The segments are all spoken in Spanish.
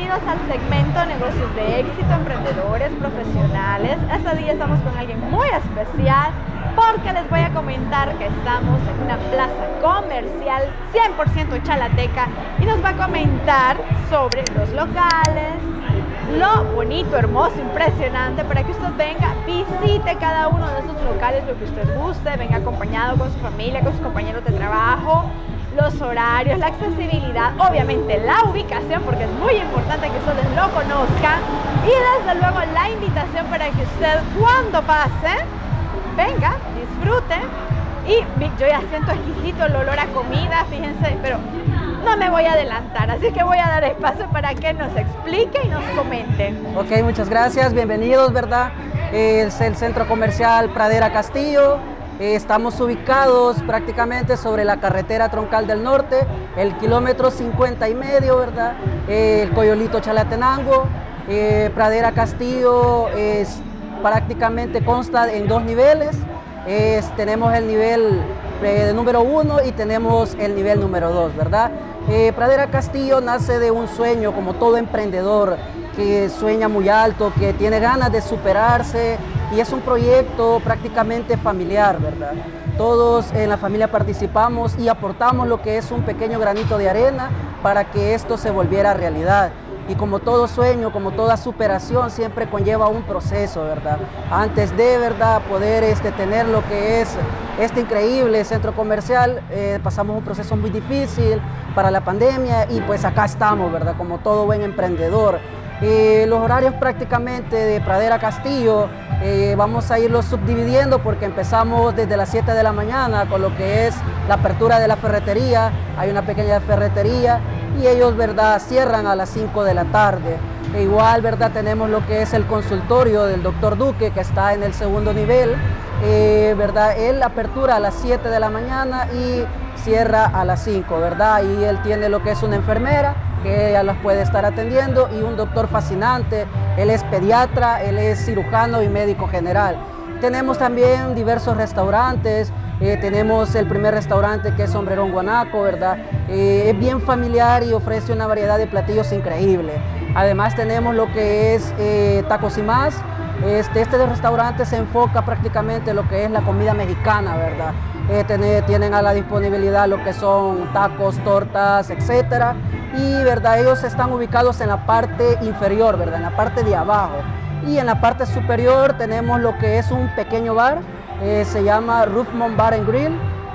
bienvenidos al segmento Negocios de Éxito, Emprendedores, Profesionales. Este día estamos con alguien muy especial porque les voy a comentar que estamos en una plaza comercial 100% chalateca y nos va a comentar sobre los locales, lo bonito, hermoso, impresionante para que usted venga, visite cada uno de esos locales, lo que usted guste, venga acompañado con su familia, con sus compañeros de trabajo, los horarios, la accesibilidad, obviamente la ubicación, porque es muy importante que ustedes lo conozcan, y desde luego la invitación para que usted cuando pase, venga, disfrute. Y yo ya siento exquisito el olor a comida, fíjense, pero no me voy a adelantar, así que voy a dar espacio para que nos explique y nos comente. Ok, muchas gracias, bienvenidos, ¿verdad? Es el centro comercial Pradera Castillo. Estamos ubicados prácticamente sobre la carretera troncal del norte, el kilómetro 50 y medio, ¿verdad? El Coyolito Chalatenango. Pradera Castillo prácticamente consta en dos niveles. Tenemos el nivel número 1 y tenemos el nivel número 2, ¿verdad? Pradera Castillo nace de un sueño, como todo emprendedor que sueña muy alto, que tiene ganas de superarse, y es un proyecto prácticamente familiar, ¿verdad? Todos en la familia participamos y aportamos lo que es un pequeño granito de arena para que esto se volviera realidad. Y como todo sueño, como toda superación, siempre conlleva un proceso, ¿verdad? Antes de, ¿verdad?, poder tener lo que es este increíble centro comercial, pasamos un proceso muy difícil para la pandemia y pues acá estamos, ¿verdad?, como todo buen emprendedor. Los horarios prácticamente de Pradera Castillo vamos a irlos subdividiendo porque empezamos desde las 7 de la mañana con lo que es la apertura de la ferretería. Hay una pequeña ferretería y ellos, ¿verdad?, cierran a las 5 de la tarde. Igual, ¿verdad?, tenemos lo que es el consultorio del doctor Duque, que está en el segundo nivel, ¿verdad? Él apertura a las 7 de la mañana y cierra a las 5, ¿verdad? Y él tiene lo que es una enfermera que ella las puede estar atendiendo y un doctor fascinante. Él es pediatra, él es cirujano y médico general. Tenemos también diversos restaurantes. Tenemos el primer restaurante que es Sombrerón Guanaco, ¿verdad? Es bien familiar y ofrece una variedad de platillos increíble. Además tenemos lo que es Tacos y Más. Este restaurante se enfoca prácticamente en lo que es la comida mexicana, ¿verdad? Tienen a la disponibilidad lo que son tacos, tortas, etcétera. Y, ¿verdad?, ellos están ubicados en la parte inferior, ¿verdad?, en la parte de abajo. Y en la parte superior tenemos lo que es un pequeño bar. Se llama Roofmont Bar and Grill.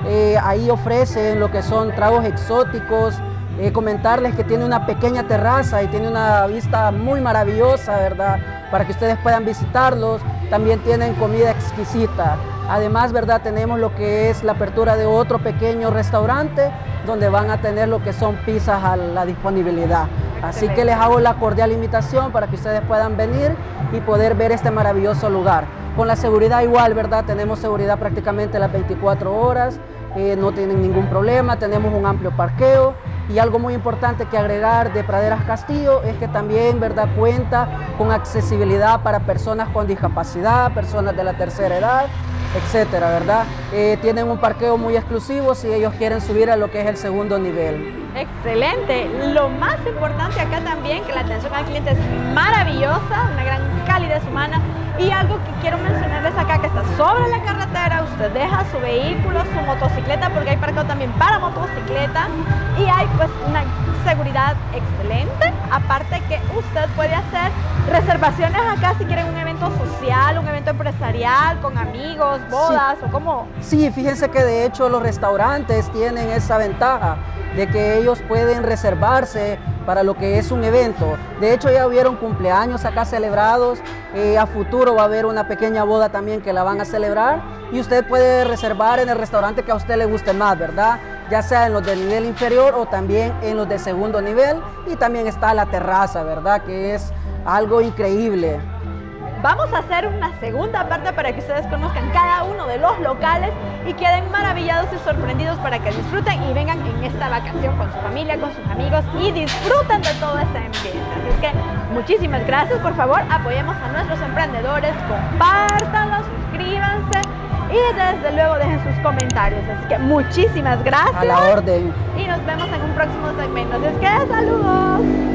Ahí ofrecen lo que son tragos exóticos. Comentarles que tiene una pequeña terraza y tiene una vista muy maravillosa, ¿verdad?, para que ustedes puedan visitarlos. También tienen comida exquisita. Además, ¿verdad?, tenemos lo que es la apertura de otro pequeño restaurante donde van a tener lo que son pizzas a la disponibilidad. Así que les hago la cordial invitación para que ustedes puedan venir y poder ver este maravilloso lugar. Con la seguridad igual, ¿verdad? Tenemos seguridad prácticamente las 24 horas, no tienen ningún problema, tenemos un amplio parqueo. Y algo muy importante que agregar de Praderas Castillo es que también, ¿verdad?, cuenta con accesibilidad para personas con discapacidad, personas de la tercera edad, etcétera, ¿verdad? Tienen un parqueo muy exclusivo si ellos quieren subir a lo que es el segundo nivel. Excelente. Lo más importante acá también, que la atención al cliente es maravillosa, una gran calidez humana. Y algo que quiero mencionarles acá, que está sobre la carretera, usted deja su vehículo, su motocicleta, porque hay parqueo también para motocicleta, y hay pues una seguridad excelente. Aparte que usted puede hacer reservaciones acá si quieren un evento social, un evento empresarial, con amigos, bodas, sí, o como... Sí, fíjense que de hecho los restaurantes tienen esa ventaja de que ellos pueden reservarse para lo que es un evento. De hecho ya hubieron cumpleaños acá celebrados, a futuro va a haber una pequeña boda también que la van a celebrar y usted puede reservar en el restaurante que a usted le guste más, ¿verdad? Ya sea en los del nivel inferior o también en los de segundo nivel, y también está la terraza, ¿verdad?, que es algo increíble. Vamos a hacer una segunda parte para que ustedes conozcan cada uno de los locales y queden maravillados y sorprendidos para que disfruten y vengan en esta vacación con su familia, con sus amigos y disfruten de todo este ambiente. Así es que muchísimas gracias. Por favor, apoyemos a nuestros emprendedores, compártanlo, suscríbanse y desde luego dejen sus comentarios. Así que muchísimas gracias. A la orden. Y nos vemos en un próximo segmento. Así es que saludos.